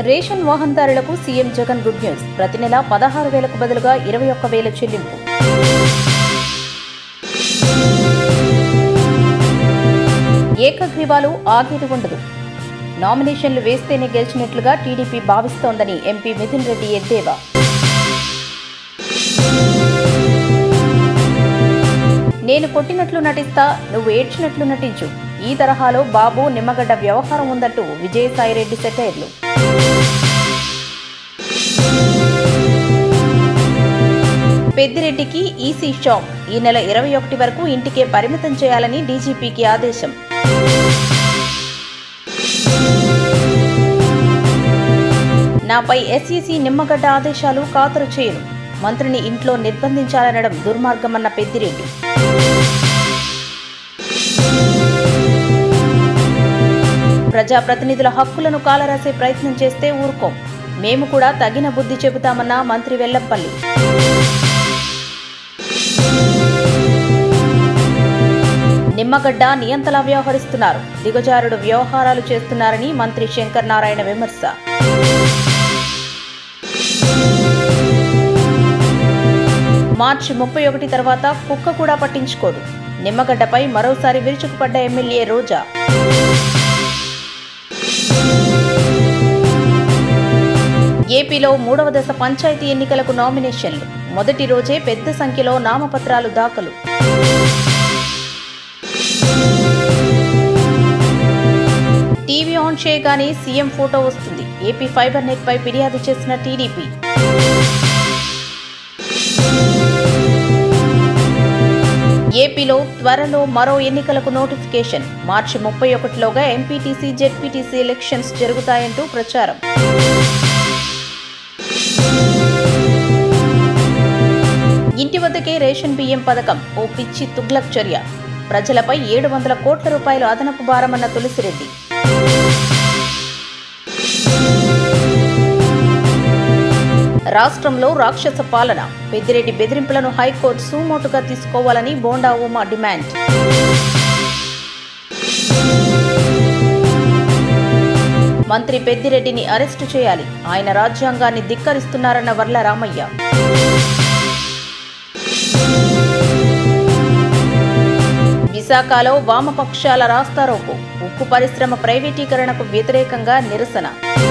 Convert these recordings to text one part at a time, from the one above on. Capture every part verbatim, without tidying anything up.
Ration వాహనదారులకు CM Jagan good news. ప్రతి నెల పదహారు వేలకు బదులుగా ఇరవై ఒక్క వేల చెల్లింపు. ఏకగ్రీవాలు ఆగేది ఉండదు. నామినేషన్లు వేస్తేనే గెలిచినట్లుగా టీడీపీ భావిస్తోందని ఎంపీ మిథున్ రెడ్డి ఎద్దేవా. నేను కొట్టినట్లు నటిస్తా, నువ్వు ఏడ్చినట్లు నటించు. ఈ తరహాలో బాబు నిమ్మగడ్డ వ్యవహారం ఉందంటూ విజయసాయిరెడ్డి సెటైర్లు. పెద్దిరెడ్డికి ఈసీ షాక్. ఈ నెల ఇరవై ఒకటి వరకు ఇంటికే పరిమితం చేయాలని డీజీపీకి ఆదేశం. నాపై ఎస్ఈసీ నిమ్మగడ్డ ఆదేశాలు ఖాతరు చేయను. మంత్రిని ఇంట్లో నిర్బంధించాలనడం దుర్మార్గమన్న పెద్దిరెడ్డి. ప్రజాప్రతినిధుల హక్కులను కాలరాసే ప్రయత్నం చేస్తే ఊరుకోం. మేము కూడా తగిన బుద్ధి చెబుతామన్న మంత్రి వెల్లంపల్లి. నిమ్మగడ్డ నియంతలా వ్యవహరిస్తున్నారు. దిగజారుడు వ్యవహారాలు చేస్తున్నారని మంత్రి శంకర్ నారాయణ విమర్శ. మార్చి ముప్పై ఒకటి తర్వాత కుక్క కూడా పట్టించుకోదు. నిమ్మగడ్డపై మరోసారి విరుచుకుపడ్డ ఎమ్మెల్యే రోజా. ఏపీలో మూడవ దశ పంచాయతీ ఎన్నికలకు నామినేషన్లు. మొదటి రోజే పెద్ద సంఖ్యలో నామపత్రాలు దాఖలు. టీవీ ఆన్ చేయగానే సీఎం ఫోటో వస్తుంది. ఏపీ ఫైబర్ నెట్ పై ఫిర్యాదు చేసిన టీడీపీ. ఏపీలో త్వరలో మరో ఎన్నికలకు నోటిఫికేషన్. మార్చి ముప్పై ఒకటిలోగా ఎంపీటీసీ జెడ్పీటీసీ ఎలక్షన్స్ జరుగుతాయంటూ ప్రచారం. ఇంటి వద్దకే రేషన్ బియ్యం పథకం ఓ పిచ్చి తుగ్లక్ చర్య. ప్రజలపై ఏడు వందల కోట్ల రూపాయలు అదనపు భారమన్న తులసిరెడ్డి. రాష్ట్రంలో రాక్షస పాలన. పెద్దిరెడ్డి బెదిరింపులను హైకోర్టు సుమోటుగా తీసుకోవాలని బోండా ఉమా డిమాండ్. మంత్రి పెద్దిరెడ్డిని అరెస్టు చేయాలి. ఆయన రాజ్యాంగాన్ని ధిక్కరిస్తున్నారన్న వర్ల రామయ్య. విశాఖలో వామపక్షాల రాస్తారోకో. ఉక్కు పరిశ్రమ ప్రైవేటీకరణకు వ్యతిరేకంగా నిరసన.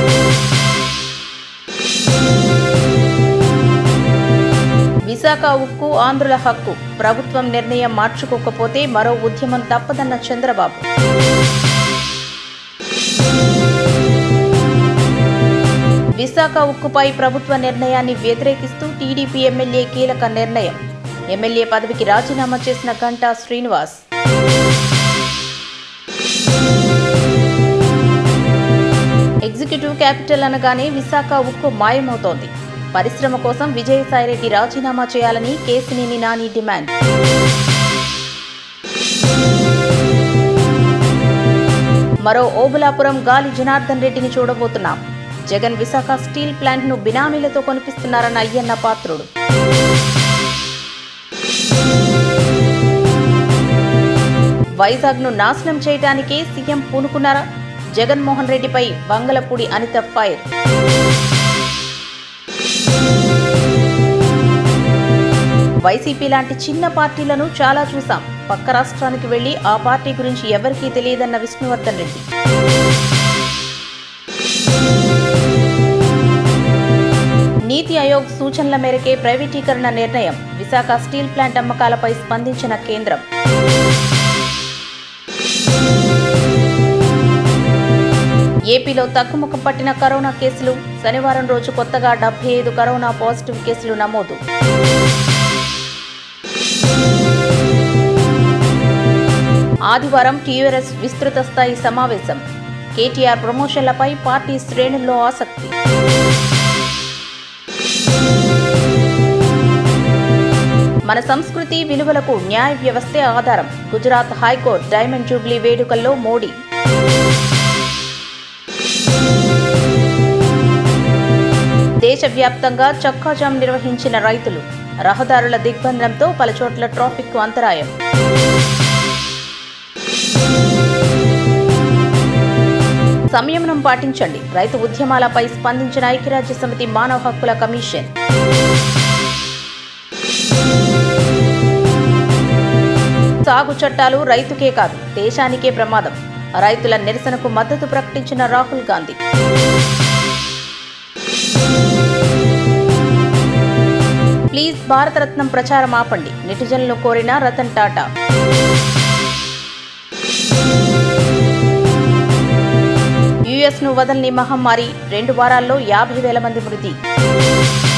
విశాఖ ఉక్కు ఆంధ్రుల హక్కు. ప్రభుత్వం నిర్ణయం మార్చుకోకపోతే మరో ఉద్యమం తప్పదన్న చంద్రబాబు. విశాఖ ఉక్కుపై ప్రభుత్వ నిర్ణయాన్ని వ్యతిరేకిస్తూ టీడీపీ ఎమ్మెల్యే కీలక నిర్ణయం. ఎమ్మెల్యే పదవికి రాజీనామా చేసిన గంటా శ్రీనివాస్. ఎగ్జిక్యూటివ్ క్యాపిటల్ అనగానే విశాఖ ఉక్కు మాయమవుతోంది. పరిశ్రమ కోసం విజయసాయిరెడ్డి రాజీనామా చేయాలని కేసినేని నాని డిమాండ్. మరో ఓబులాపురం గాలి జనార్దన్ రెడ్డిని చూడబోతున్నాం. జగన్ విశాఖ స్టీల్ ప్లాంట్ ను బినామీలతో కొనిపిస్తున్నారన్న అయ్యన్న పాత్రుడు. వైజాగ్ ను నాశనం చేయడానికే సీఎం పూనుకున్నారా? జగన్మోహన్ రెడ్డిపై వంగలపూడి అనిత ఫైర్. వైసీపీ లాంటి చిన్న పార్టీలను చాలా చూసాం. పక్క రాష్ట్రానికి వెళ్లి ఆ పార్టీ గురించి ఎవరికీ తెలియదన్న విష్ణువర్ధన్ రెడ్డి. నీతి ఆయోగ్ సూచనల మేరకే ప్రైవేటీకరణ నిర్ణయం. విశాఖ స్టీల్ ప్లాంట్ అమ్మకాలపై స్పందించిన కేంద్రం. ఏపీలో తగ్గుముఖం పట్టిన కరోనా కేసులు. శనివారం రోజు కొత్తగా డెబ్బై ఐదు కరోనా పాజిటివ్ కేసులు నమోదు. ఆదివారం టీఆర్ఎస్ విస్తృత స్థాయి సమావేశం. కేటీఆర్ ప్రమోషన్లపై పార్టీ శ్రేణుల్లో ఆసక్తి. మన సంస్కృతి విలువలకు న్యాయ వ్యవస్థే ఆధారం. గుజరాత్ హైకోర్టు డైమండ్ జూబ్లీ వేడుకల్లో మోడీ. దేశవ్యాప్తంగా చక్కాజామ్ నిర్వహించిన రైతులు. రహదారుల దిగ్బంధంతో పలుచోట్ల ట్రాఫిక్ అంతరాయం. సంయమనం పాటించండి. రైతు ఉద్యమాలపై స్పందించిన ఐక్యరాజ్య సమితి మానవ హక్కుల కమిషన్. సాగు చట్టాలు రైతుకే కాదు దేశానికే ప్రమాదం. రైతుల నిరసనకు మద్దతు ప్రకటించిన రాహుల్ గాంధీ. ప్లీజ్ భారతరత్నం ప్రచారం ఆపండి. నెటిజన్లు కోరిన రతన్ టాటా. యుఎస్ ను వదలని మహమ్మారి. రెండు వారాల్లో యాభై వేల మంది మృతి.